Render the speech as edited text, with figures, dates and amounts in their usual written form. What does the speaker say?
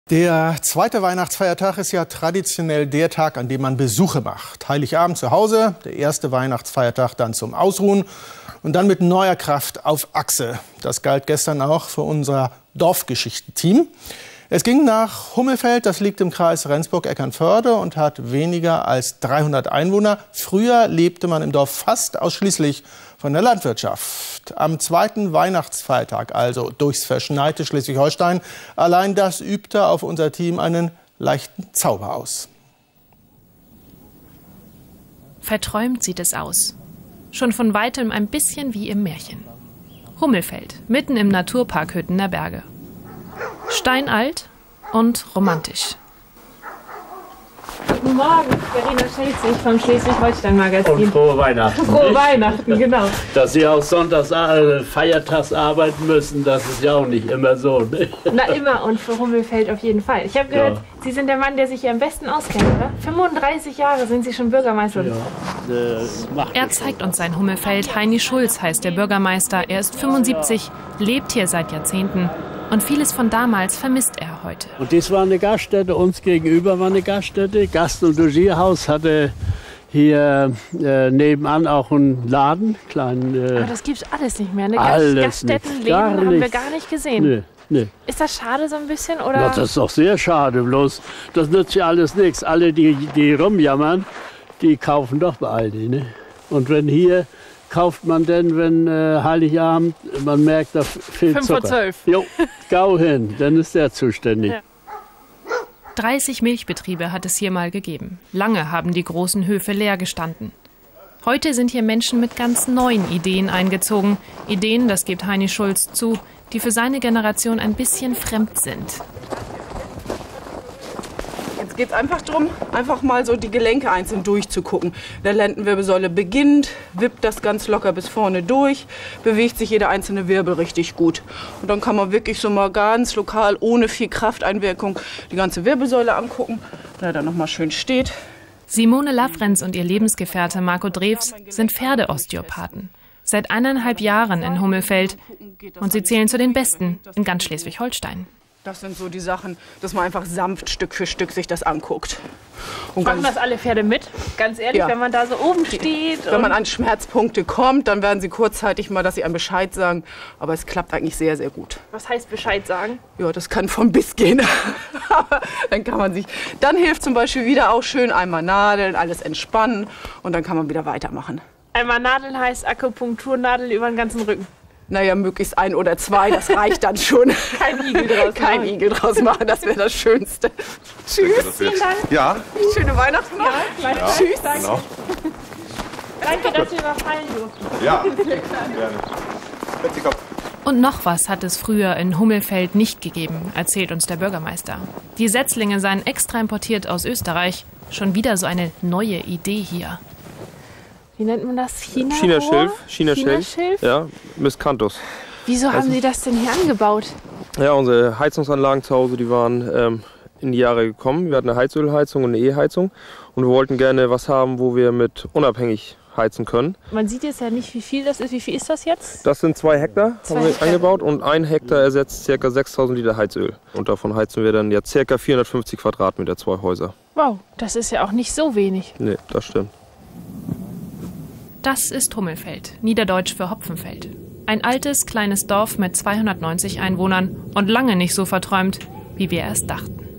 Der zweite Weihnachtsfeiertag ist ja traditionell der Tag, an dem man Besuche macht. Heiligabend zu Hause, der erste Weihnachtsfeiertag dann zum Ausruhen und dann mit neuer Kraft auf Achse. Das galt gestern auch für unser Dorfgeschichten-Team. Es ging nach Hummelfeld, das liegt im Kreis Rendsburg-Eckernförde und hat weniger als 300 Einwohner. Früher lebte man im Dorf fast ausschließlich von der Landwirtschaft. Am zweiten Weihnachtsfeiertag, also durchs verschneite Schleswig-Holstein, allein das übte auf unser Team einen leichten Zauber aus. Verträumt sieht es aus. Schon von weitem ein bisschen wie im Märchen. Hummelfeld, mitten im Naturpark Hüttener Berge. Steinalt und romantisch. Guten Morgen, Verena Schelzig vom Schleswig-Holstein-Magazin. Und frohe Weihnachten. Frohe Weihnachten, genau. Dass Sie auch sonntags, feiertags arbeiten müssen, das ist ja auch nicht immer so. Ne? Na, immer und für Hummelfeld auf jeden Fall. Ich habe gehört, Sie sind der Mann, der sich hier am besten auskennt, oder? 35 Jahre sind Sie schon Bürgermeister. Ja, er zeigt uns sein Hummelfeld. Heini Schulz heißt der Bürgermeister. Er ist 75, lebt hier seit Jahrzehnten. Und vieles von damals vermisst er heute. Und das war eine Gaststätte, uns gegenüber war eine Gaststätte. Gast- und Logierhaus hatte hier nebenan auch einen Laden. Aber das gibt's alles nicht mehr, ne? Gaststättenleben haben wir gar nicht gesehen. Nee. Ist das schade so ein bisschen? Oder? Na, das ist doch sehr schade, bloß das nützt ja alles nichts. Alle, die rumjammern, die kaufen doch bei Aldi. Ne? Und wenn hier kauft man denn, wenn Heiligabend, man merkt, da fehlt Zucker. 5:12. Jo, gau hin, dann ist der zuständig. Ja. 30 Milchbetriebe hat es hier mal gegeben. Lange haben die großen Höfe leer gestanden. Heute sind hier Menschen mit ganz neuen Ideen eingezogen. Ideen, das gibt Heini Schulz zu, die für seine Generation ein bisschen fremd sind. Jetzt geht es einfach darum, einfach mal so die Gelenke einzeln durchzugucken. Der Lendenwirbelsäule beginnt, wippt das ganz locker bis vorne durch, bewegt sich jeder einzelne Wirbel richtig gut. Und dann kann man wirklich so mal ganz lokal, ohne viel Krafteinwirkung, die ganze Wirbelsäule angucken, da er dann noch mal schön steht. Simone Lafrenz und ihr Lebensgefährte Marco Drews sind Pferdeosteopathen. Seit 1,5 Jahren in Hummelfeld. Und sie zählen zu den Besten in ganz Schleswig-Holstein. Das sind so die Sachen, dass man einfach sanft Stück für Stück sich das anguckt. Und machen das alle Pferde mit? Ganz ehrlich, Ja. wenn man da so oben steht? Wenn man an Schmerzpunkte kommt, dann werden sie kurzzeitig mal, dass sie einem Bescheid sagen. Aber es klappt eigentlich sehr, sehr gut. Was heißt Bescheid sagen? Ja, das kann vom Biss gehen. Aber dann kann man sich. Dann hilft zum Beispiel wieder auch schön einmal Nadeln, alles entspannen und dann kann man wieder weitermachen. Einmal Nadeln heißt Akupunkturnadel über den ganzen Rücken. Naja, möglichst 1 oder 2, das reicht dann schon. Kein Igel draus Kein machen. Igel draus machen, das wäre das Schönste. Tschüss. Vielen Dank. Ja, Schöne Weihnachten noch. Ja. Tschüss. genau. Danke, dass Sie überfallen durften. Ja, gerne. Betsy, komm. Und noch was hat es früher in Hummelfeld nicht gegeben, erzählt uns der Bürgermeister. Die Setzlinge seien extra importiert aus Österreich. Schon wieder so eine neue Idee hier. Wie nennt man das? Chinaschilf. Chinaschilf? Ja, Miscanthus. Wieso haben Sie das denn hier angebaut? Ja, unsere Heizungsanlagen zu Hause, die waren in die Jahre gekommen. Wir hatten eine Heizölheizung und eine E-Heizung. Und wir wollten gerne was haben, wo wir mit unabhängig heizen können. Man sieht jetzt ja nicht, wie viel das ist. Wie viel ist das jetzt? Das sind 2 Hektar, 2 haben wir Hektar. eingebaut. Und 1 Hektar ersetzt ca. 6000 Liter Heizöl. Und davon heizen wir dann ja ca. 450 Quadratmeter, 2 Häuser. Wow, das ist ja auch nicht so wenig. Nee, das stimmt. Das ist Hummelfeld, niederdeutsch für Hopfenfeld. Ein altes, kleines Dorf mit 290 Einwohnern und lange nicht so verträumt, wie wir erst dachten.